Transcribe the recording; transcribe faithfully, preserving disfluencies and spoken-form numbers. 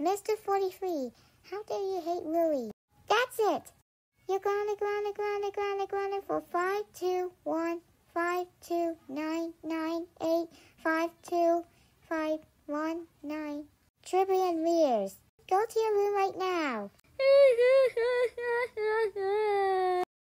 Mister forty-three, how do you hate Louie? That's it! You're grounded, grounded, grounded, grounded, grounded for five two one five two nine nine eight five two five one nine. Trivia and Lears. Go to your room right now.